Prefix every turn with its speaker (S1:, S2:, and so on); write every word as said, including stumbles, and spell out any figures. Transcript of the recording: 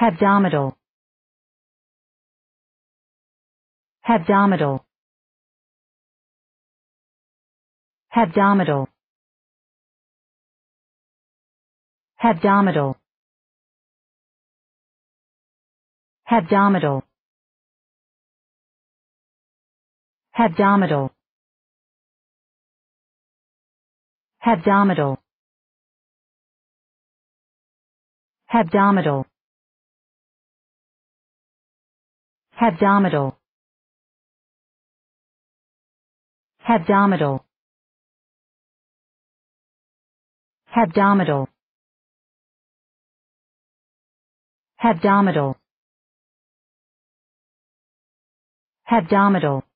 S1: Hebdomadal. Hebdomadal. Hebdomadal. Hebdomadal. Hebdomadal. Hebdomadal. Hebdomadal. Hebdomadal. Hebdomadal. Hebdomadal. Hebdomadal. Hebdomadal. Hebdomadal.